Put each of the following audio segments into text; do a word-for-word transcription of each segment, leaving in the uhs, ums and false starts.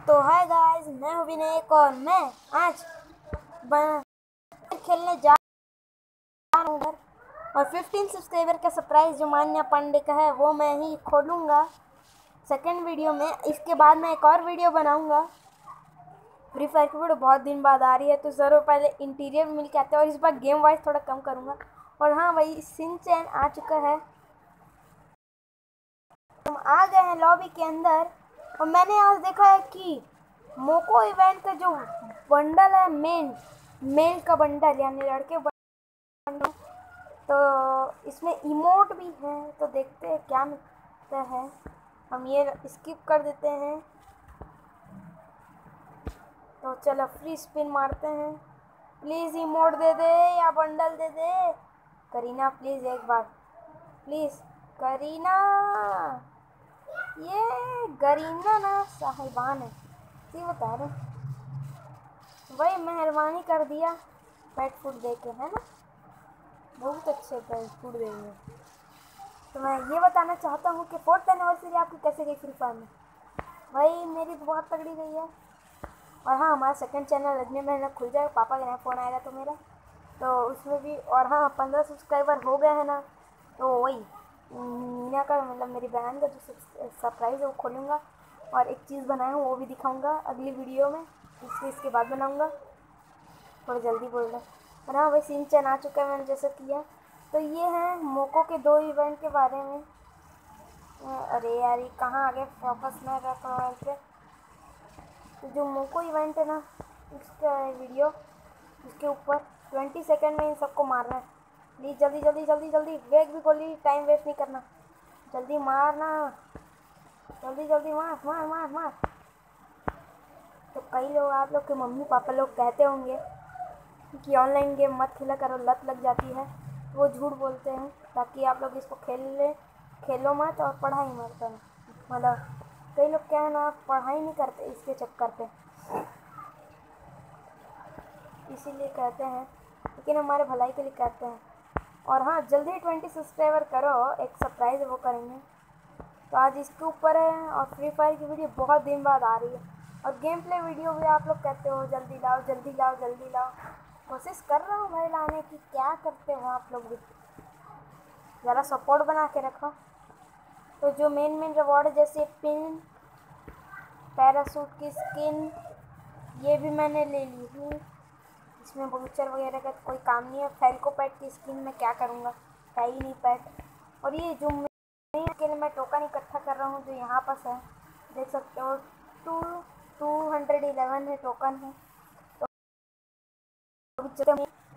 तो hi guys, मैं हूँ विनायक और मैं आज खेलने जा रहा हूँ घर। और पंद्रह सब्सक्राइबर का सरप्राइज जो मान्या पांडे का है वो मैं ही खोलूँगा सेकंड वीडियो में। इसके बाद मैं एक और वीडियो बनाऊँगा। फ्री फायर की वीडियो बहुत दिन बाद आ रही है तो ज़रूर पहले इंटीरियर मिल के आते हैं और इस बार गेम वाइज थोड़ा कम करूँगा। और हाँ भाई, सिंचैन आ चुका है, हम आ गए हैं लॉबी के अंदर। और मैंने आज देखा है कि मोको इवेंट का जो बंडल है, मेन मेल का बंडल यानी लड़के बंडल, तो इसमें इमोट भी है। तो देखते हैं क्या मिलता है। हम ये स्किप कर देते हैं। तो चलो फ्री स्पिन मारते हैं। प्लीज़ इमोट दे दे या बंडल दे दे करीना, प्लीज़ एक बार, प्लीज़ करीना। ये गरीना ना साहिबान है, ये बता रहे भाई, मेहरबानी कर दिया पेट फूड दे के, है ना, बहुत अच्छे पेट फूड देंगे। तो मैं ये बताना चाहता हूँ कि फोर्थ एनिवर्सरी आपकी कैसे गई फ्री फायर में। भाई मेरी तो बहुत तगड़ी गई है। और हाँ, हमारा सेकंड चैनल अगले महीने खुल जाएगा, पापा का नया फ़ोन आएगा तो मेरा, तो उसमें भी। और हाँ, पंद्रह सब्सक्राइबर हो गए हैं ना, तो वही मीना का मतलब मेरी बहन का जो सरप्राइज़ है वो खोलूँगा। और एक चीज़ बनाया हूँ वो भी दिखाऊँगा अगली वीडियो में, इसके इसके बाद बनाऊँगा। थोड़ा जल्दी बोल रहा है। और हाँ भाई, सिंचैन आ चुका है मैंने जैसे किया। तो ये हैं मोको के दो इवेंट के बारे में। अरे यार, ये कहाँ आ गए वापस में मोबाइल पे। तो जो मोको इवेंट है ना, उसका वीडियो, उसके ऊपर ट्वेंटी सेकेंड में इन सबको मारना है। प्लीज़ जल्दी जल्दी जल्दी जल्दी, वेग भी गोली, टाइम वेस्ट नहीं करना, जल्दी मारना, जल्दी जल्दी मार मार मार मार। तो कई लोग, आप लोग के मम्मी पापा लोग कहते होंगे कि ऑनलाइन गेम मत खेला करो, लत लग जाती है। वो झूठ बोलते हैं ताकि आप लोग इसको खेल ले खेलो मत और पढ़ाई मत करो। मतलब कई लोग क्या है ना, पढ़ाई नहीं करते इसके चक्कर पे, इसीलिए कहते हैं, लेकिन हमारे भलाई के लिए कहते हैं। और हाँ, जल्दी ट्वेंटी सब्सक्राइबर करो, एक सरप्राइज़ वो करेंगे। तो आज इसके ऊपर है। और फ्री फायर की वीडियो बहुत दिन बाद आ रही है। और गेम प्ले वीडियो भी आप लोग कहते हो जल्दी लाओ जल्दी लाओ जल्दी लाओ, कोशिश कर रहा हूँ भाई लाने की। क्या करते हो आप लोग भी, ज़रा सपोर्ट बना के रखो। तो जो मेन मेन रिवॉर्ड है जैसे पिन, पैरासूट की स्किन, ये भी मैंने ले ली हूँ। इसमें बूचर वगैरह का कोई काम नहीं है। फैल्को पैट की स्किन में क्या करूँगा, है ही नहीं पैट। और ये जो मेन के लिए मैं टोकन इकट्ठा कर रहा हूँ, जो यहाँ पास है देख सकते हो, टू टू हंड्रेड इलेवन है टोकन है। तो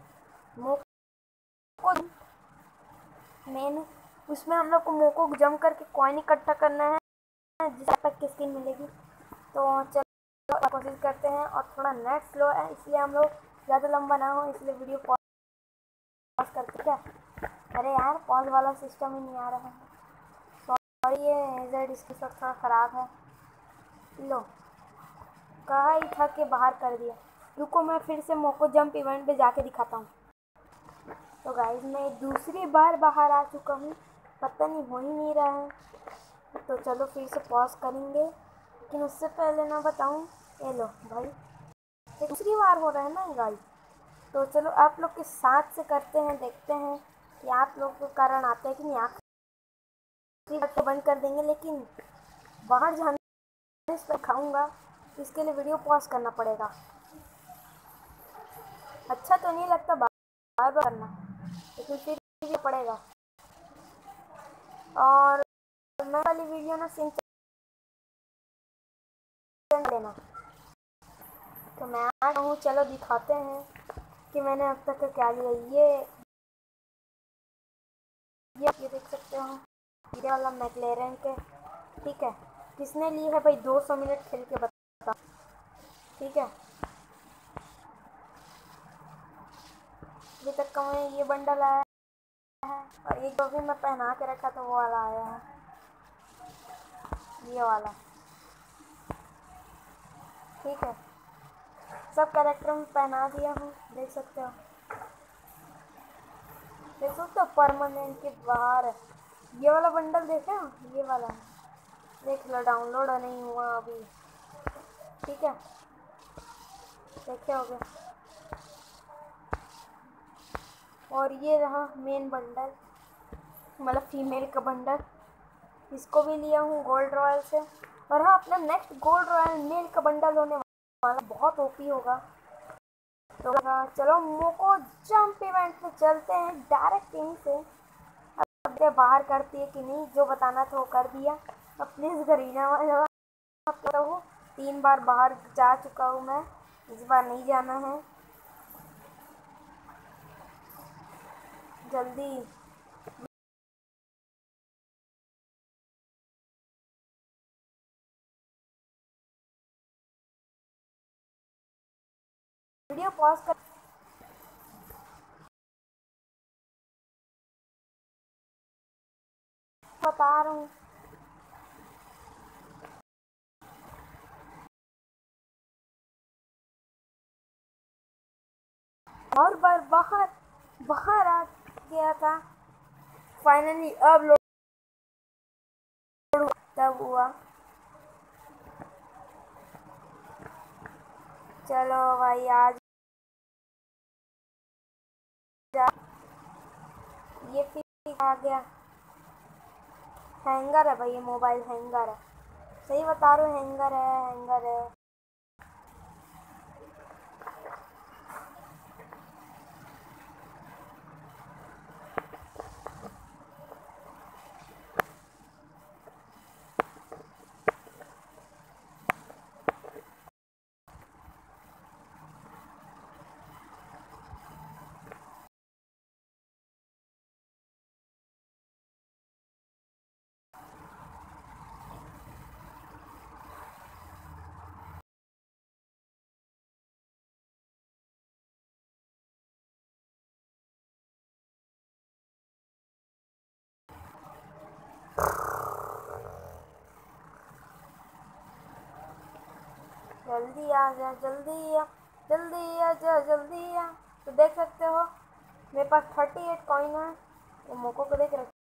मोको मेन, उसमें हम लोग को मोको जम करके कॉइन इकट्ठा करना है जिस तक की स्किन मिलेगी। तो चलो कोशिश करते हैं। और थोड़ा नेट स्लो है इसलिए हम लोग ज़्यादा लंबा ना हो, इसलिए वीडियो पॉज करते क्या। अरे यार, पॉज वाला सिस्टम ही नहीं आ रहा है, सॉरी। ये जेड इसकी सब थोड़ा ख़राब है। लो, कहा ही था कि बाहर कर दिया। रुको, मैं फिर से मोको जंप इवेंट पे जाके दिखाता हूँ। तो गाइस, मैं दूसरी बार बाहर आ चुका हूँ, पता नहीं हो ही नहीं रहा है। तो चलो फिर से पॉज करेंगे, लेकिन उससे पहले ना बताऊँ, ये लो भाई, ये दूसरी बार हो रहा है ना गाइस। तो चलो आप लोग के साथ से करते हैं, देखते हैं कि आप लोग के कारण आते हैं कि नहीं। आखिरी बार तो बंद कर देंगे, लेकिन बाहर जाने से खाऊँगा, इसके लिए वीडियो पॉज करना पड़ेगा। अच्छा तो नहीं लगता बार बार करना, लेकिन फिर भी पड़ेगा। और मैं वाली वीडियो ना सिंचैन लेना। तो मैं आ रहा हूँ, चलो दिखाते हैं कि मैंने अब तक क्या लिया। ये ये ये देख सकते हो, ये वाला मैकलेरन के, ठीक है। किसने ली है भाई, दो सौ मिनट खेल के बता, ठीक है। अभी तक का मैं ये बंडल आया है, और एक दो भी मैं पहना के रखा था वो वाला आया है, ये वाला, ठीक है। सब कैरेक्टर में पहना दिया हूँ, देख सकते हो, देख सकते हो परमानेंट के बाहर है। ये वाला बंडल देखे हो, ये वाला देख लो, डाउनलोड नहीं हुआ अभी। ठीक है, क्या हो गया। और ये रहा मेन बंडल, मतलब फीमेल का बंडल, इसको भी लिया हूँ गोल्ड रॉयल से। और हाँ, अपना नेक्स्ट गोल्ड रॉयल मेल का बंडल होने वाला, बहुत ओपी होगा। तो चलो मोको जंप इवेंट में चलते हैं डायरेक्ट यहीं से। अब ये बाहर करती है कि नहीं, जो बताना था वो कर दिया। अब प्लीज़ करीना वाला तो तीन बार बाहर जा चुका हूँ मैं, इस बार नहीं जाना है। जल्दी वीडियो पॉज कर, बता रहा हूँ। और बार बाहर बाहर आ गया था फाइनली। अब लोड तब हुआ। चलो भाई आज जा, ये फिर आ गया। हैंगर है भाई, ये मोबाइल हैंगर है, सही बता रहा हूँ, हैंगर है हैंगर है। जल्दी आ जा, जल्दी आ, जल्दी आ जा, जल्दी आ। तो देख सकते हो मेरे पास थर्टी एट कॉइन है, तो मोको को देख रहे।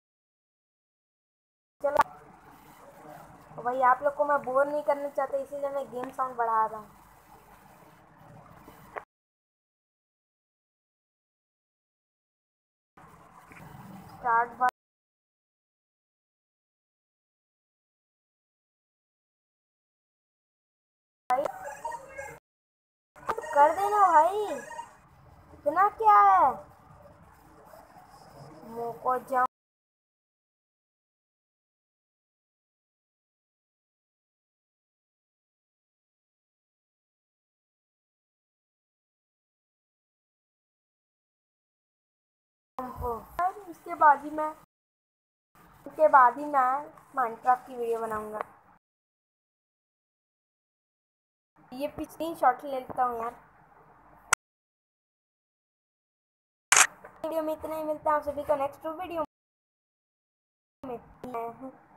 चलो तो भाई आप लोग को मैं बोर नहीं करना चाहता, इसीलिए मैं गेम साउंड बढ़ा रहा हूँ। स्टार्ट भाई, कर देना भाई, इतना क्या है। मोको जंप इसके बाद ही मैं इसके बाद ही मैं माइनक्राफ्ट की वीडियो बनाऊंगा। ये पिछली शॉट ले लेता हूँ यार। वीडियो में इतना ही, मिलता है आप सभी को नेक्स्ट वीडियो में।